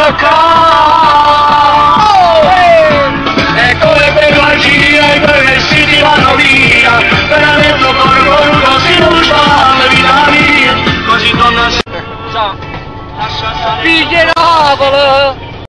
E come per magia i tuoi vestiti vanno via, veramente corpo così non fa la vita mia, così donna. Ciao. Figli Napoli!